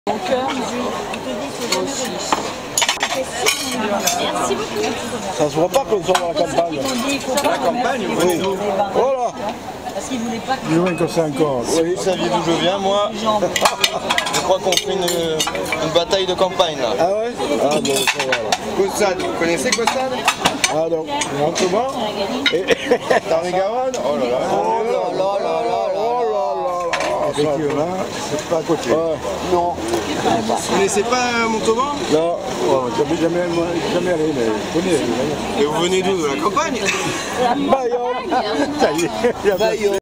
Mon cœur, merci beaucoup. Ça se voit pas qu'on soit dans la campagne. La campagne, oui. Voilà. Parce qu'ils voulaient pas que... Je vois que c'est encore. Oui, saviez d'où je viens, moi. Je crois qu'on fait une bataille de campagne là. Ah ouais? Ah bon, ça va là. Caussade, vous connaissez Caussade? Ah donc, Montauban et Tarn-et-Garonne? Oh là là. Oh là là là là là. Effectivement, c'est pas à côté. Non. Vous connaissez pas Montauban? Non, j'avais jamais allé, mais je connais. Et vous venez d'où? De la campagne? Bayonne. Ça y est.